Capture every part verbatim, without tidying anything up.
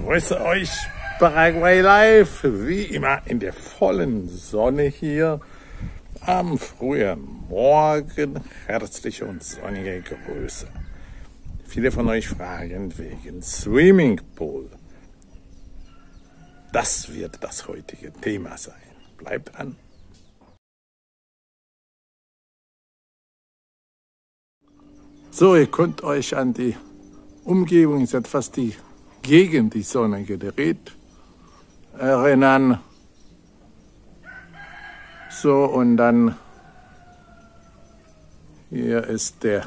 Grüße euch, Paraguay Live, wie immer in der vollen Sonne hier am frühen Morgen. Herzliche und sonnige Grüße. Viele von euch fragen wegen Swimmingpool. Das wird das heutige Thema sein. Bleibt dran. So, ihr könnt euch an die Umgebung, ist etwas die gegen die Sonne gedreht, erinnern. So, und dann hier ist der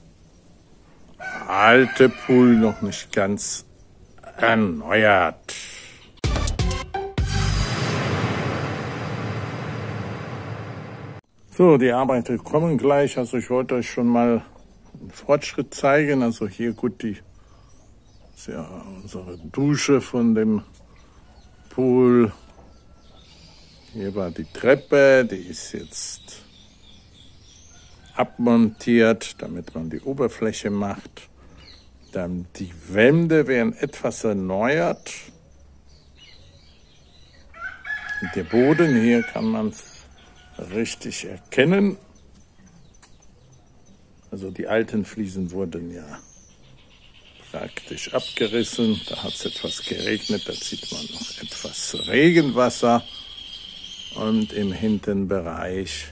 alte Pool noch nicht ganz erneuert. So, die Arbeiter kommen gleich. Also ich wollte euch schon mal einen Fortschritt zeigen. Also hier gut die ist ja unsere Dusche von dem Pool. Hier war die Treppe, die ist jetzt abmontiert, damit man die Oberfläche macht. Dann die Wände werden etwas erneuert. Und der Boden, hier kann man es richtig erkennen. Also die alten Fliesen wurden ja praktisch abgerissen. Da hat es etwas geregnet, da sieht man noch etwas Regenwasser. Und im hinteren Bereich,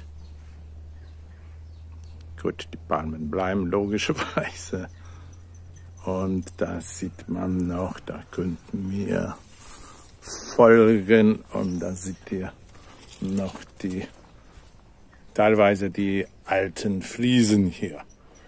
gut, die Palmen bleiben logischerweise. Und da sieht man noch, da könnten wir folgen. Und da seht ihr noch die, teilweise die alten Fliesen hier.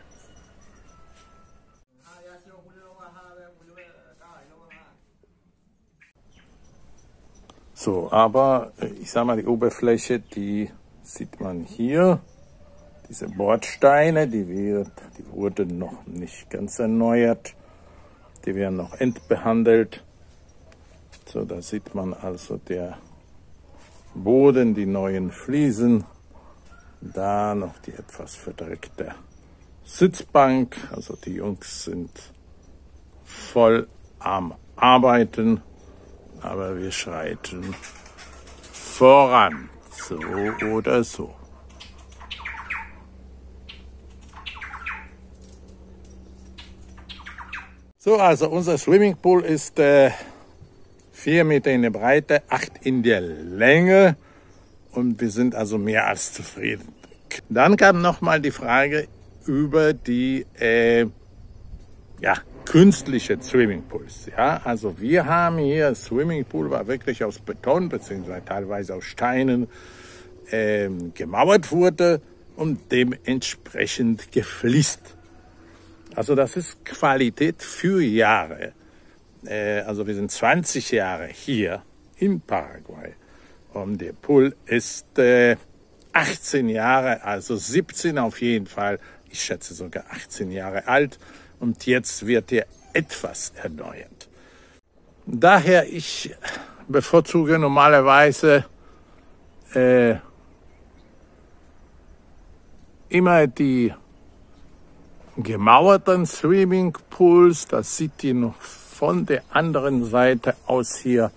So, aber ich sag mal, die Oberfläche, die sieht man hier. Diese Bordsteine, die, wird, die wurden noch nicht ganz erneuert. Die werden noch endbehandelt. So, da sieht man also der Boden, die neuen Fliesen. Da noch die etwas verdreckte Sitzbank. Also die Jungs sind voll am Arbeiten. Aber wir schreiten voran, so oder so. So, also unser Swimmingpool ist äh, vier Meter in der Breite, acht in der Länge und wir sind also mehr als zufrieden. Dann kam nochmal die Frage über die äh, ja, künstliche Swimmingpools. Ja, also wir haben hier, Swimmingpool war wirklich aus Beton beziehungsweise teilweise aus Steinen ähm, gemauert wurde und dementsprechend gefliest. Also das ist Qualität für Jahre. Äh, also wir sind zwanzig Jahre hier in Paraguay und der Pool ist äh, achtzehn Jahre, also siebzehn auf jeden Fall. Ich schätze sogar achtzehn Jahre alt. Und jetzt wird er etwas erneuert. Daher, ich bevorzuge normalerweise äh, immer die gemauerten Swimmingpools. Das sieht ihr noch von der anderen Seite aus hier.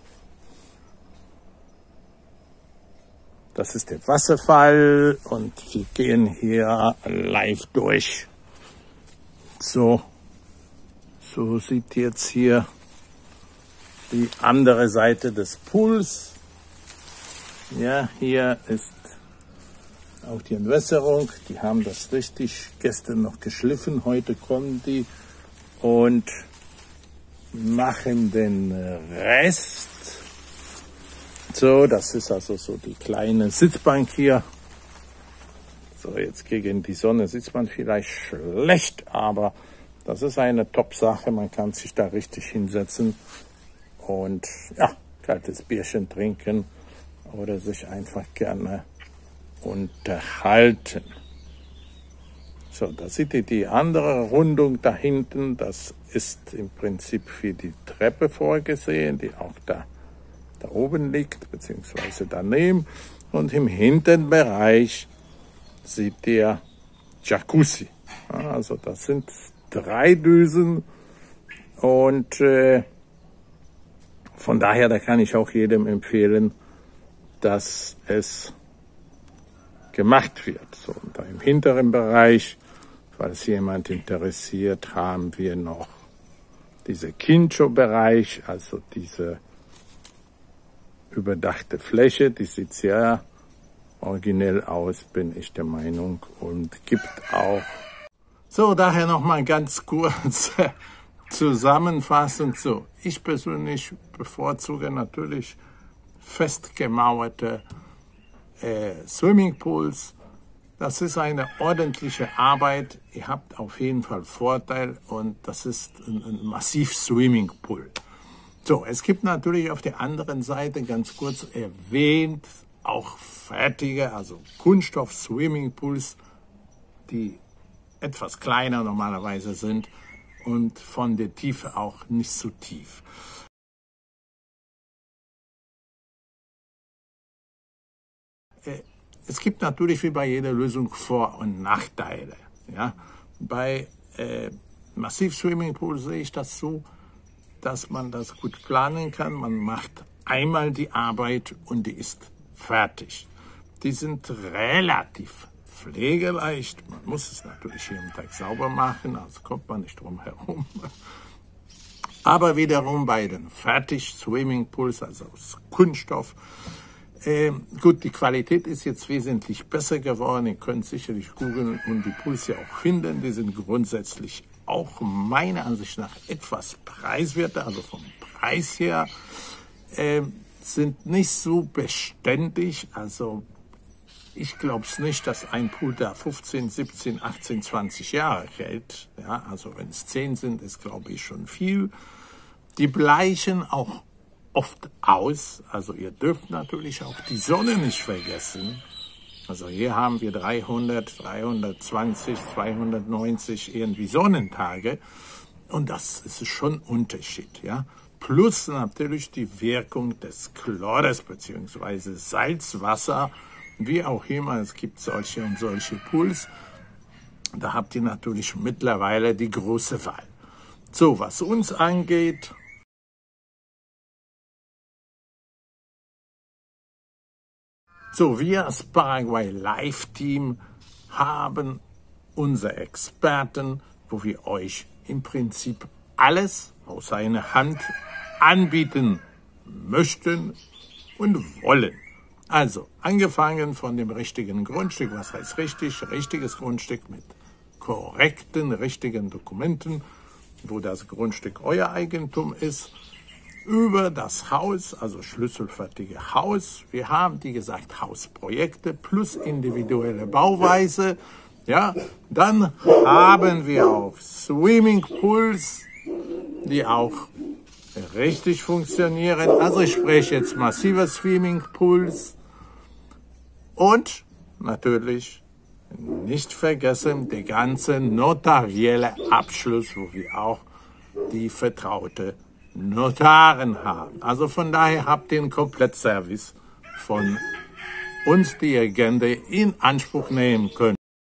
Das ist der Wasserfall und wir gehen hier live durch. So, so sieht jetzt hier die andere Seite des Pools. Ja, hier ist auch die Entwässerung. Die haben das richtig gestern noch geschliffen. Heute kommen die und machen den Rest. So, das ist also so die kleine Sitzbank hier. So, jetzt gegen die Sonne sitzt man vielleicht schlecht, aber das ist eine Top-Sache. Man kann sich da richtig hinsetzen und ja, kaltes Bierchen trinken oder sich einfach gerne unterhalten. So, da seht ihr die andere Rundung da hinten. Das ist im Prinzip für die Treppe vorgesehen, die auch da, da oben liegt, beziehungsweise daneben. Und im hinteren Bereich seht ihr Jacuzzi. Also das sind drei Düsen und äh, von daher, da kann ich auch jedem empfehlen, dass es gemacht wird. So, und da im hinteren Bereich, falls jemand interessiert, haben wir noch diese Kincho-Bereich, also diese überdachte Fläche, die sieht sehr originell aus, bin ich der Meinung, und gibt auch. So, daher nochmal ganz kurz zusammenfassend so. Ich persönlich bevorzuge natürlich festgemauerte äh, Swimmingpools. Das ist eine ordentliche Arbeit. Ihr habt auf jeden Fall Vorteil und das ist ein, ein massiv Swimmingpool. So, es gibt natürlich auf der anderen Seite, ganz kurz erwähnt, auch fertige, also Kunststoff-Swimmingpools, die etwas kleiner normalerweise sind und von der Tiefe auch nicht so tief. Es gibt natürlich wie bei jeder Lösung Vor- und Nachteile. Ja? Bei äh, Massiv-Swimmingpool sehe ich das so, dass man das gut planen kann. Man macht einmal die Arbeit und die ist fertig. Die sind relativ pflegeleicht. Man muss es natürlich jeden Tag sauber machen, also kommt man nicht drum herum. Aber wiederum bei den Fertig-Swimmingpools, also aus Kunststoff, äh, gut, die Qualität ist jetzt wesentlich besser geworden. Ihr könnt sicherlich googeln und die Pools ja auch finden. Die sind grundsätzlich auch meiner Ansicht nach etwas preiswerter, also vom Preis her, äh, sind nicht so beständig. Also ich glaube es nicht, dass ein Pool da fünfzehn, siebzehn, achtzehn, zwanzig Jahre hält. Ja, also wenn es zehn sind, ist glaube ich schon viel. Die bleichen auch oft aus. Also ihr dürft natürlich auch die Sonne nicht vergessen. Also hier haben wir dreihundert, dreihundertzwanzig, zweihundertneunzig irgendwie Sonnentage und das ist schon ein Unterschied, ja. Plus natürlich die Wirkung des Chlores bzw. Salzwasser, wie auch immer, es gibt solche und solche Pools. Da habt ihr natürlich mittlerweile die große Wahl. So, was uns angeht, so, wir als Paraguay Live-Team haben unsere Experten, wo wir euch im Prinzip alles aus einer Hand anbieten möchten und wollen. Also, angefangen von dem richtigen Grundstück, was heißt richtig? Richtiges Grundstück mit korrekten, richtigen Dokumenten, wo das Grundstück euer Eigentum ist, über das Haus, also schlüsselfertige Haus. Wir haben, wie gesagt, Hausprojekte plus individuelle Bauweise. Ja, dann haben wir auch Swimmingpools, die auch richtig funktionieren. Also ich spreche jetzt massive Swimmingpools. Und natürlich nicht vergessen, der ganze notarielle Abschluss, wo wir auch die vertraute Notaren haben. Also von daher habt ihr einen Komplettservice von uns, die ihr gerne in Anspruch nehmen könnt.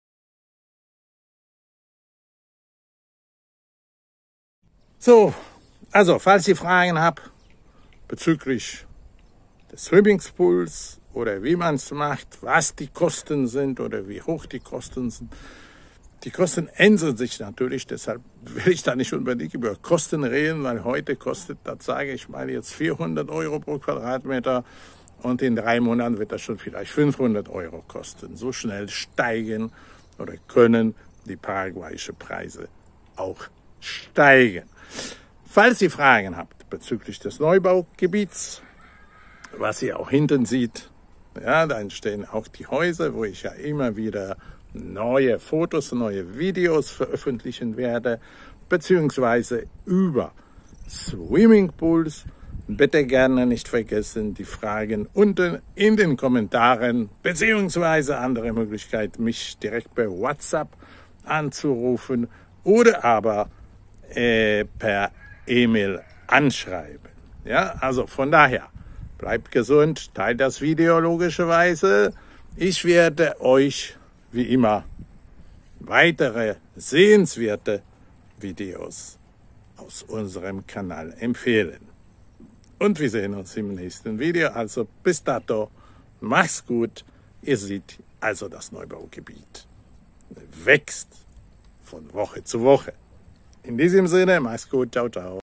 So, also falls ihr Fragen habt bezüglich des Swimmingpools oder wie man es macht, was die Kosten sind oder wie hoch die Kosten sind, die Kosten ändern sich natürlich, deshalb will ich da nicht unbedingt über Kosten reden, weil heute kostet, das sage ich mal, jetzt vierhundert Euro pro Quadratmeter und in drei Monaten wird das schon vielleicht fünfhundert Euro kosten. So schnell steigen oder können die paraguayischen Preise auch steigen. Falls ihr Fragen habt bezüglich des Neubaugebiets, was ihr auch hinten seht, ja, da entstehen auch die Häuser, wo ich ja immer wieder neue Fotos, neue Videos veröffentlichen werde, beziehungsweise über Swimmingpools. Bitte gerne nicht vergessen, die Fragen unten in den Kommentaren, beziehungsweise andere Möglichkeit, mich direkt per WhatsApp anzurufen oder aber äh, per E-Mail anschreiben. Ja, also von daher, bleibt gesund, teilt das Video logischerweise. Ich werde euch wie immer weitere sehenswerte Videos aus unserem Kanal empfehlen. Und wir sehen uns im nächsten Video. Also bis dato, mach's gut. Ihr seht also, das Neubaugebiet wächst von Woche zu Woche. In diesem Sinne, mach's gut. Ciao, ciao.